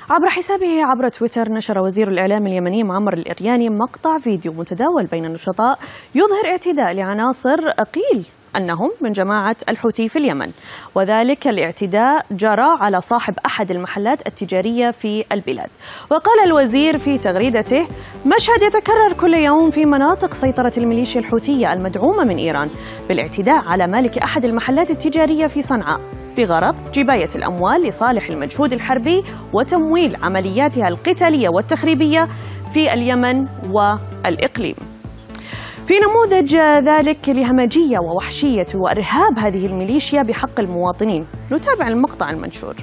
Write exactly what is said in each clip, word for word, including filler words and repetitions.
عبر حسابه عبر تويتر نشر وزير الإعلام اليمني معمر الإرياني مقطع فيديو متداول بين النشطاء يظهر اعتداء لعناصر قيل أنهم من جماعة الحوثي في اليمن، وذلك الاعتداء جرى على صاحب أحد المحلات التجارية في البلاد. وقال الوزير في تغريدته: مشهد يتكرر كل يوم في مناطق سيطرة الميليشيا الحوثية المدعومة من إيران بالاعتداء على مالك أحد المحلات التجارية في صنعاء بغرض جباية الأموال لصالح المجهود الحربي وتمويل عملياتها القتالية والتخريبية في اليمن والإقليم. في نموذج ذلك لهمجية ووحشية وإرهاب هذه الميليشيا بحق المواطنين. نتابع المقطع المنشور.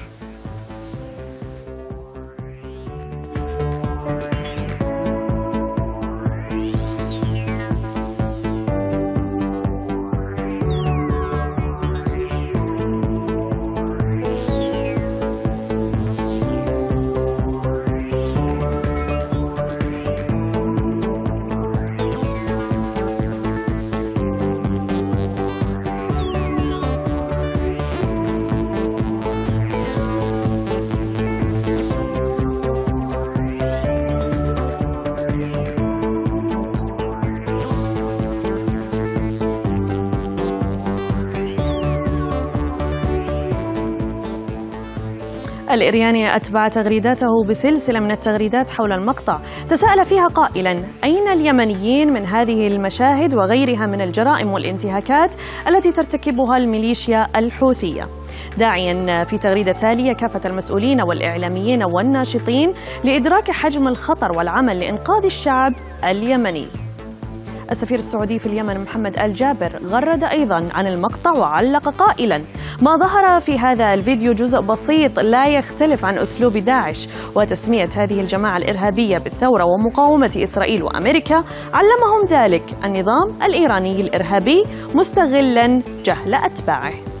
الإرياني أتبع تغريداته بسلسلة من التغريدات حول المقطع تساءل فيها قائلا: أين اليمنيين من هذه المشاهد وغيرها من الجرائم والانتهاكات التي ترتكبها الميليشيا الحوثية؟ داعيا في تغريدة تالية كافة المسؤولين والإعلاميين والناشطين لإدراك حجم الخطر والعمل لإنقاذ الشعب اليمني. السفير السعودي في اليمن محمد آل جابر غرد أيضا عن المقطع وعلق قائلا: ما ظهر في هذا الفيديو جزء بسيط لا يختلف عن أسلوب داعش، وتسمية هذه الجماعة الإرهابية بالثورة ومقاومة إسرائيل وأمريكا علمهم ذلك النظام الإيراني الإرهابي مستغلا جهل أتباعه.